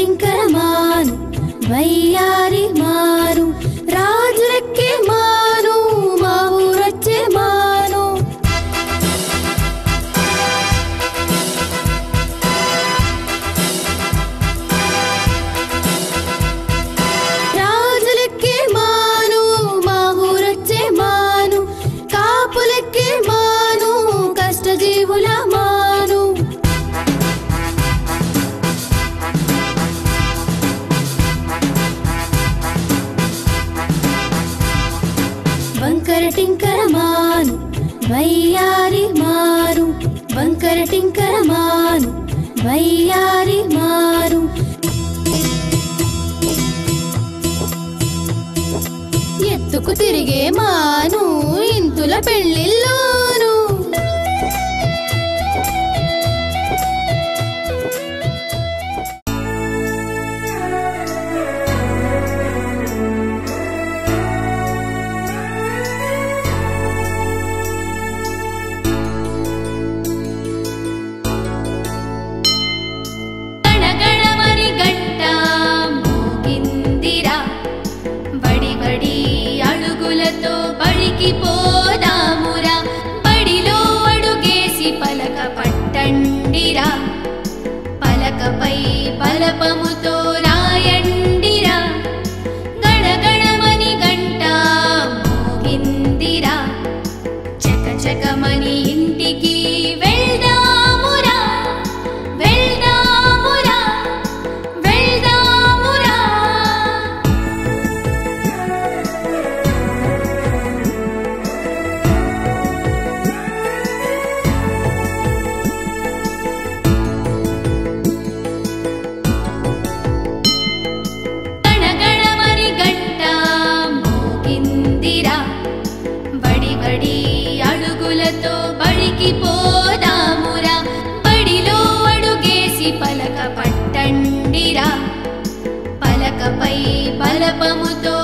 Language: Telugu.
టింకర మాను వయ్యారి మాను రాజులెక్కే మాను మా ఊరొచ్చే మాను రాజులెక్కే మాను మా ఊరొచ్చే మాను కాపులెక్కే మాను కష్టజీవుల మాను బంకర టింకర మాను వయ్యారి మాను బంకర టింకర మాను వయ్యారి మాను ఎత్తుకు తిరిగే మాను ఇంతుల పెళ్ళిల్లోను పోదామురా బడిలో అడుగేసి పలక పట్టండిరా పలకపై బలపముతో రాయండిరా గణగణమని గంట మోగిందిరా చకచకమని ఇంటికి వెళ్దామురా వెళ్దామురా వెళ్దామురా అడుగులతో బడికి పోదామురా బడిలో అడుగేసి పలక పట్టండిరా పలకపై బలపముతో